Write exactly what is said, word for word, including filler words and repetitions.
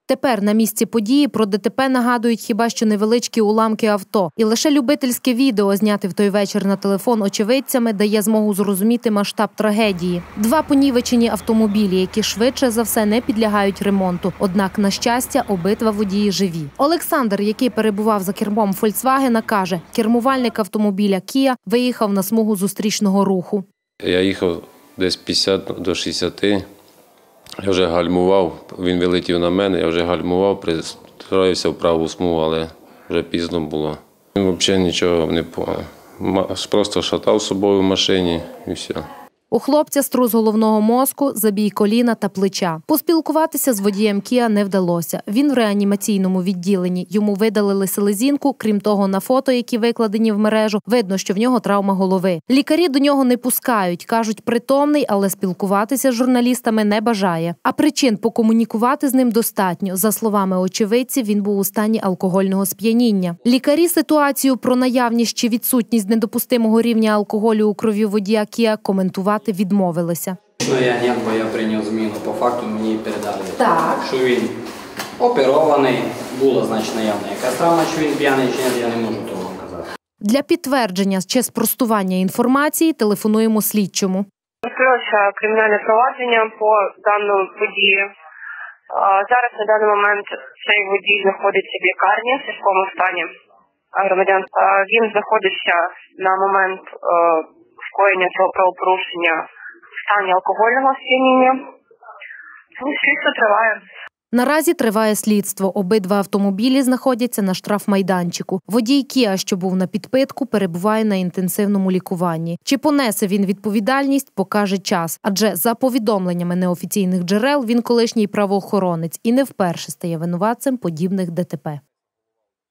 Тепер на місці події про ДТП нагадують хіба що невеличкі уламки авто. І лише любительське відео, зняте в той вечір на телефон очевидцями, дає змогу зрозуміти масштаб трагедії. Два понівечені автомобілі, які швидше за все не підлягають ремонту. Однак, на щастя, обидва водії живі. Олександр, який перебував за кермом «Фольксвагена», каже, кермувальник автомобіля Kia виїхав на смугу зустрічного руху. Я їхав десь п'ятдесят до шістдесяти. Я вже гальмував, він вилетів на мене, я вже гальмував, пристроївся в праву смугу, але вже пізно було. Він взагалі нічого не поняв. Просто шатав з собою в машині і все. У хлопця струс головного мозку, забій коліна та плеча. Поспілкуватися з водієм Кіа не вдалося. Він в реанімаційному відділенні. Йому видалили селезінку. Крім того, на фото, які викладені в мережу, видно, що в нього травма голови. Лікарі до нього не пускають. Кажуть, притомний, але спілкуватися з журналістами не бажає. А причин покомунікувати з ним достатньо. За словами очевидців, він був у стані алкогольного сп'яніння. Лікарі ситуацію про наявність чи відсутність недопустимого рівня алкоголю у крові водія Кіа коментувати відмовилися. Я ні, бо я прийняв зміну. По факту мені передали, так, що він оперований, була значно наявна якась травма, чи він п'яний, чи ні, я не можу того казати. Для підтвердження чи спростування інформації телефонуємо слідчому. Відкрилося кримінальне провадження по даному події. Зараз на даний момент цей водій знаходиться в лікарні в тяжкому стані громадян. Він знаходиться на момент скоєння цього правопорушення в стані алкогольного сп'яніння. Слідство триває. Наразі триває слідство. Обидва автомобілі знаходяться на штрафмайданчику. Водій Кіа, що був на підпитку, перебуває на інтенсивному лікуванні. Чи понесе він відповідальність, покаже час. Адже за повідомленнями неофіційних джерел він колишній правоохоронець і не вперше стає винуватцем подібних ДТП.